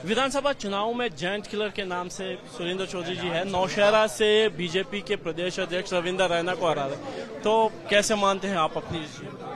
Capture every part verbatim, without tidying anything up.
विधानसभा चुनाव में giant killer के नाम से सुरेंद्र चौधरी जी है, नौशहरा से बीजेपी के प्रदेश अध्यक्ष रविंदर रैना को हरा रहे, तो कैसे मानते हैं आप अपनी?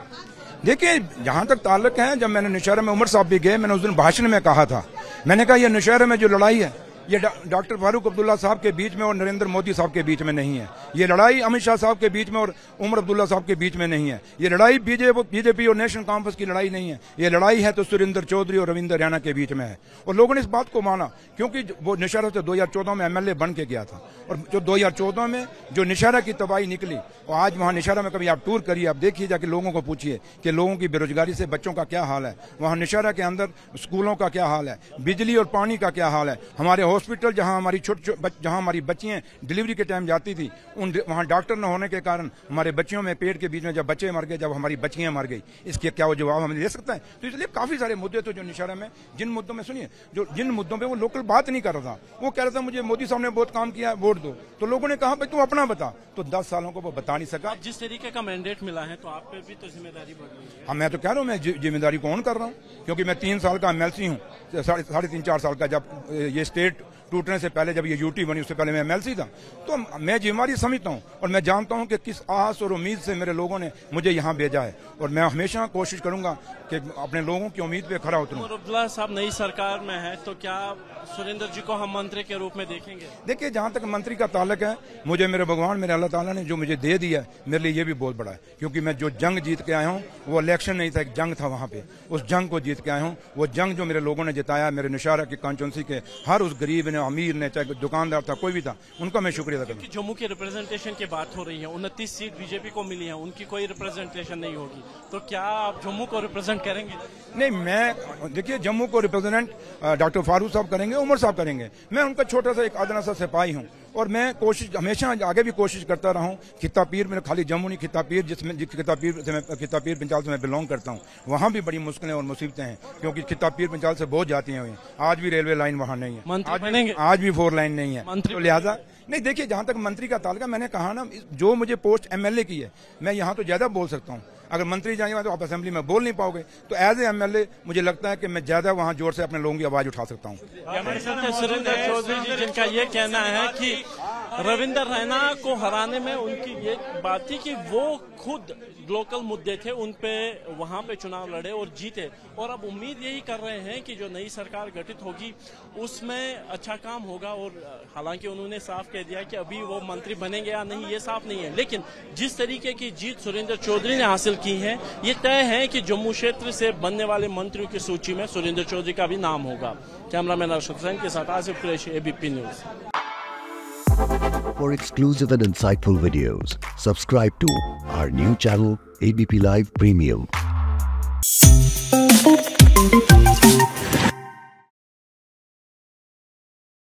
देखिए, जहां तक ताल्लुक है, जब मैंने नौशहरा में उमर साहब भी गए, मैंने उस दिन भाषण में कहा था, मैंने कहा ये नौशहरा में जो लड़ाई है ये डॉक्टर फारूक अब्दुल्ला साहब के बीच में और नरेंद्र मोदी साहब के बीच में नहीं है। ये लड़ाई अमित शाह साहब के बीच में और उमर अब्दुल्ला साहब के बीच में नहीं है। ये लड़ाई बीजेपी और नेशनल कॉन्फ्रेंस की लड़ाई नहीं है। ये लड़ाई है तो सुरेंद्र चौधरी और रविंदर रैना के बीच में है। और लोगों ने इस बात को माना, क्योंकि वो नौशहरा से दो हजार चौदह में एमएलए बन के गया था, और जो दो हजार चौदह में जो नौशहरा की तबाही निकली, और आज वहां नौशहरा में कभी आप टूर करिए, आप देखिए, जाके लोगों को पूछिए कि लोगों की बेरोजगारी से बच्चों का क्या हाल है, वहां नौशहरा के अंदर स्कूलों का क्या हाल है, बिजली और पानी का क्या हाल है, हमारे हॉस्पिटल जहां हमारी छोटे जहां हमारी बच्चियां डिलीवरी के टाइम जाती थी, उन वहां डॉक्टर न होने के कारण हमारे बच्चियों में पेट के बीच में जब बच्चे मर गए, जब हमारी बच्चियां मर गई, इसके क्या वो जवाब हमें दे सकता है? तो इसलिए काफी सारे मुद्दे थे जो नौशहरा में, जिन मुद्दों में सुनिए, जो जिन मुद्दों पे वो लोकल बात नहीं कर रहा था, वो कह रहा था मुझे मोदी साहब ने बहुत काम किया, वोट दो, तो लोगों ने कहा भाई तू अपना बता, तो दस सालों को वो बता नहीं सका। जिस तरीके का मैंडेट मिला है तो आप पे भी तो जिम्मेदारी बढ़ रही है। हाँ, मैं तो कह रहा हूँ, मैं जिम्मेदारी को ऑन कर रहा हूँ, क्योंकि मैं तीन साल का एमएलसी हूँ, साढ़े तीन चार साल का, जब ये स्टेट टूटने से पहले, जब ये यूटी बनी उससे पहले मैं एमएलसी था, तो मैं जिम्मेदारी समझता हूँ और मैं जानता हूँ कि किस आस और उम्मीद से मेरे लोगों ने मुझे यहाँ भेजा है, और मैं हमेशा कोशिश करूंगा कि अपने लोगों की उम्मीद पे खरा उतरूं। अब्दुल्ला साहब नई सरकार में है, तो क्या सुरेंद्र जी को हम मंत्री के रूप में देखेंगे? देखिए, जहां तक मंत्री का ताल्लुक है, मुझे मेरे भगवान, मेरे अल्लाह ताला ने जो मुझे दे दिया, मेरे लिए ये भी बहुत बड़ा है, क्योंकि मैं जो जंग जीत के आया हूँ, वो इलेक्शन नहीं था, एक जंग था वहां पे, उस जंग को जीत के आया हूँ। वो जंग जो मेरे लोगों ने जिताया, मेरे नौशहरा की कॉन्स्टिट्यूंसी के हर उस गरीब ने, अमीर ने, चाहे दुकानदार था, कोई भी था, उनका मैं शुक्रिया अदा करता हूं। जम्मू के रिप्रेजेंटेशन की बात हो रही है, उनतीस सीट बीजेपी को मिली है, उनकी कोई रिप्रेजेंटेशन नहीं होगी, तो क्या आप जम्मू को रिप्रेजेंट करेंगे? नहीं, मैं देखिए, जम्मू को रिप्रेजेंट डॉक्टर फारूक साहब करेंगे, उमर साहब करेंगे। मैं उनका छोटा सा एक आदना सा सिपाही हूँ, और मैं कोशिश हमेशा आगे भी कोशिश करता रहा हूँ। खिता पीर में खाली जम्मू नहीं, खिता पीर जिसमें खिता पीर से मैं खिता पीर पंचाल से मैं बिलोंग करता हूँ, वहाँ भी बड़ी मुश्किलें और मुसीबतें हैं, क्योंकि खिता पीर पंचाल से बहुत जाती हैं हुई। आज भी रेलवे लाइन वहाँ नहीं है, आज, आज भी फोर लाइन नहीं है, तो लिहाजा नहीं। देखिए, जहां तक मंत्री का ताल्लुक, मैंने कहा ना, जो मुझे पोस्ट एमएलए की है, मैं यहाँ तो ज्यादा बोल सकता हूँ, अगर मंत्री जाएंगे तो आप असेंबली में बोल नहीं पाओगे, तो एज ए एमएलए मुझे लगता है कि मैं ज्यादा वहां जोर से अपने लोगों की आवाज उठा सकता हूँ। सुरेंद्र चौधरी जी, जिनका ये कहना है कि रविंदर रैना को हराने में उनकी ये बात थी कि वो खुद लोकल मुद्दे थे, उन पे वहां पे चुनाव लड़े और जीते, और अब उम्मीद यही कर रहे हैं कि जो नई सरकार गठित होगी उसमें अच्छा काम होगा। और हालांकि उन्होंने साफ कह दिया कि अभी वो मंत्री बनेंगे या नहीं ये साफ नहीं है, लेकिन जिस तरीके की जीत सुरेंद्र चौधरी ने हासिल की है, ये तय है कि जम्मू क्षेत्र से बनने वाले मंत्रियों की सूची में सुरेंद्र चौधरी का भी नाम होगा। कैमरामैन अरशद हुसैन के साथ Asif Qureshi, ABP news. For exclusive and insightful videos, subscribe to our new channel A B P Live Premium.